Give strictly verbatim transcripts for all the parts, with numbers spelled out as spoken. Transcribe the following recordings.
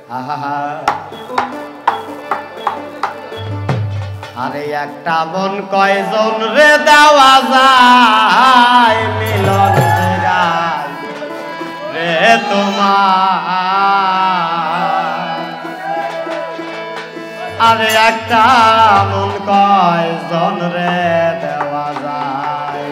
আহা আরে একটা মন কয়জন রে দেওয়া যায় মিলন যায় রে তোমার আরে একটা মন কয়জন রে দেওয়া যায়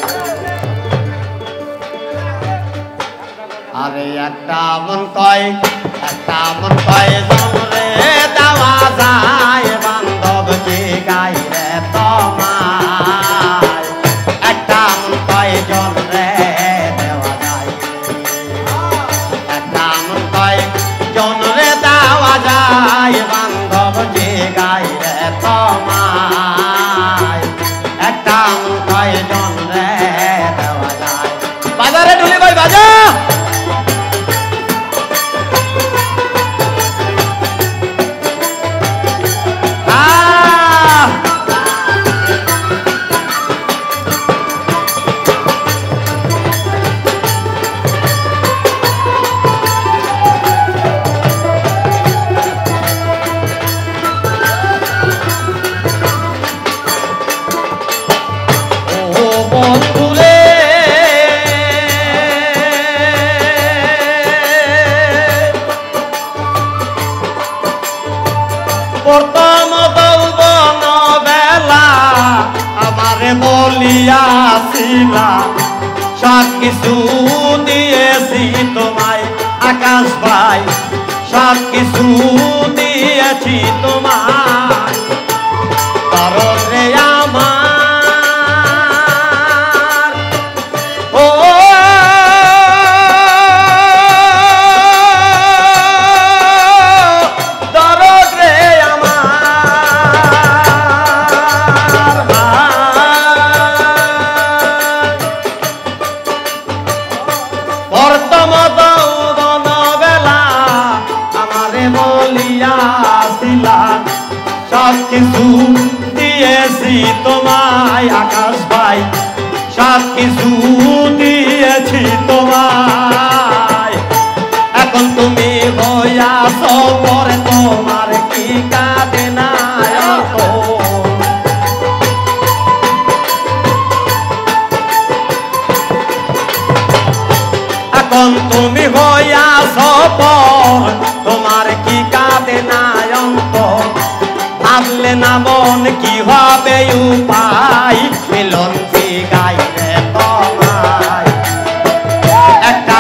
আরে একটা মন কয় একটা মন কয়জন রে দেওয়া যায় বান্ধব কি গাই রে তোমায় একটা মন কয়জন রে দেওয়া যায় একটা মন কয়জন রে দেওয়া যায় বান্ধব কি গাই রে তোমায় একটা মন কয়জন রে দেওয়া যায় বাজারে ঢুলে কই বাজা প্রথম যৌবন বেলা আমারে বলিয়াছিলা সব কিছু দিয়েছি তোমায় আকাশ ভাই সব কিছু দিয়েছি তোমায় কারণ রে আমার ও সব কিছু দিয়েছি তোমায় আকাশ ভাই সব কিছু দিয়েছি তোমায় এখন তুমি হইয়াছ পরে তোমার কি কাঁদে না এখন তুমি হইয়াছ পর তোমার কি কাঁদে না অন্তর ভাবলে না মন কি হবে উপায় মিলন কি গাই রে তোমায় একটা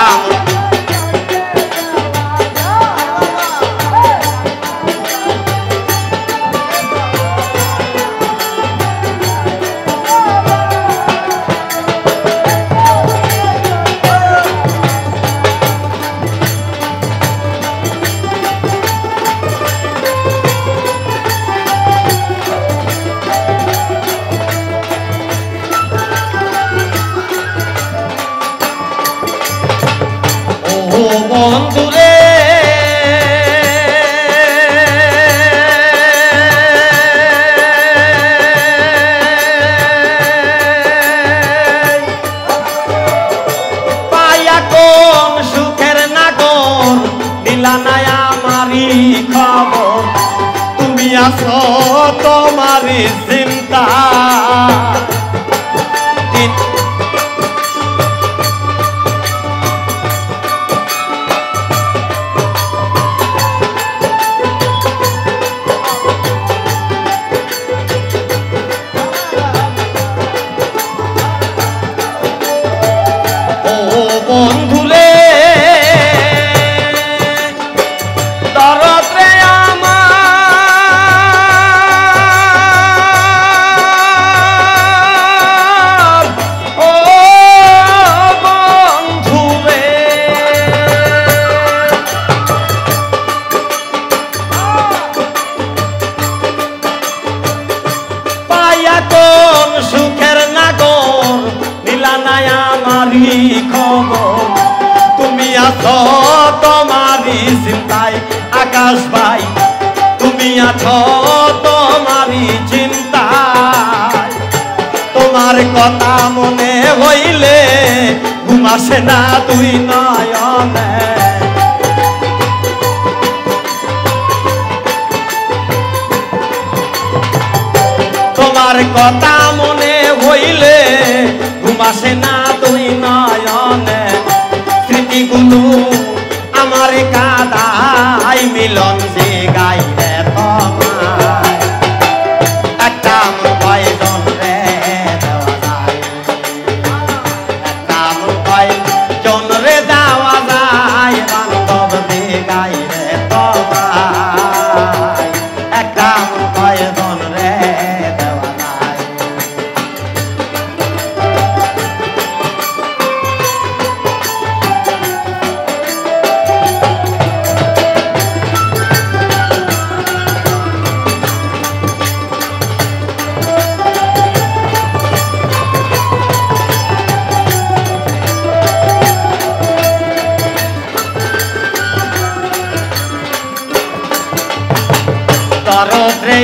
বন্ধুরে পাইয়া কোন সুখের নাগর দিলা না আমারি খবর তুমি আছো তোমারি চিন্তা বন্ধুরে দরদ রে আমার ও বন্ধুরে পাইয়া কোন সুখের নাগর দিলা না আমারি খবর তুমি আছো তোমারি চিন্তায় আকাশ ভাই তুমি আছো তোমারি চিন্তায় তোমার কথা মনে হইলে ঘুম আসে না তুই নয়নে তোমার কথা মনে হইলে ঘুম আসে না দুই নয়নে স্মৃতিগুলো আমার কাদাই মিলন যে গাইলে তোমায় একটা মন কয়জন রে দেওয়া যায় একটা মন কয়জন রে দেওয়া যায় বান্ধব যে গাইলে তোমায় একটা মন কয়জন রে দেওয়া যায় দরদ রে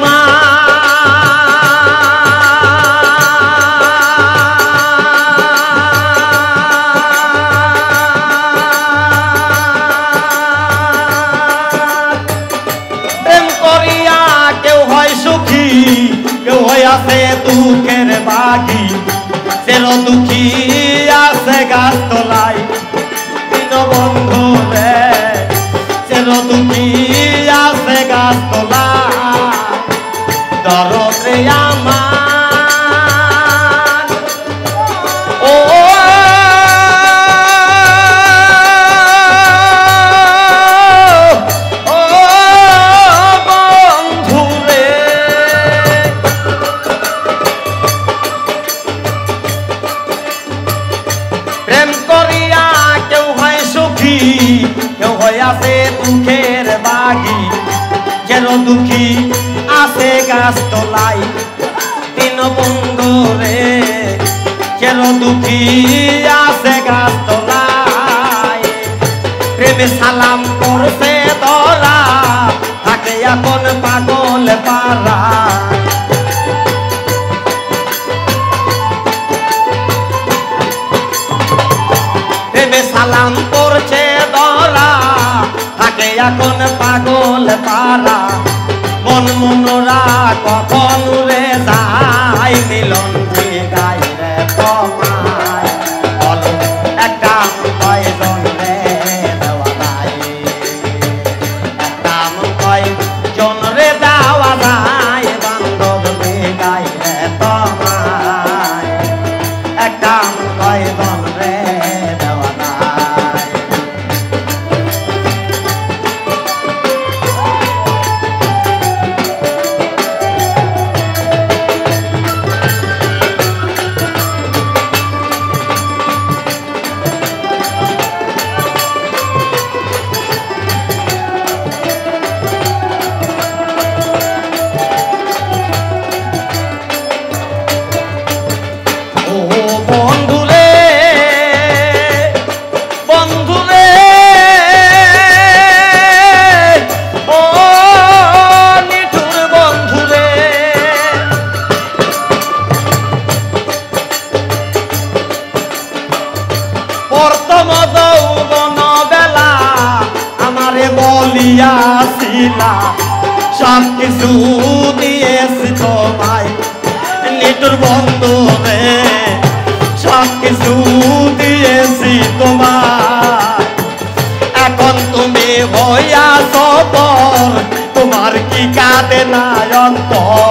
আমার প্রেম করিয়া কেউ হয় সুখী কেউ হয় আছে দুঃখের বাগি চের দুঃখী আছে গাছ তলায় দীনবন্ধু রে চের দুঃখী আছে গাছ তলা দরদ রে আমার ও ও বন্ধু রে প্রেম করিয়া কেউ হয় সুখী কেউ হয় আছে দুঃখের বাগি যেন দুঃখী আছে গাছ তলায় তিন বন্ধু রে যেন দুঃখী আছে গাছ তলায় প্রেমে সালাম করছে ধরা থাকে এখন পাগল পারা প্রেমে সালাম করছে ধরা থাকে এখন পাগল পারা মন মনোরা কখন রে যায় মিলন যে গাই রে তোমায় বলো একটা কয়জন রে দেওয়া যায় একটা কয়জন রে দেওয়া যায় বান্ধব যে গাই রে তোমায় একটা কয়জন রে দেওয়া যায় বলিয়াছিলা সব কিছু দিয়েছি তোমায় নিটুর বন্ধু রে সব কিছু দিয়েছি তোমায় এখন তুমি হইয়া সবর তোমার কি কাঁদে না অন্তর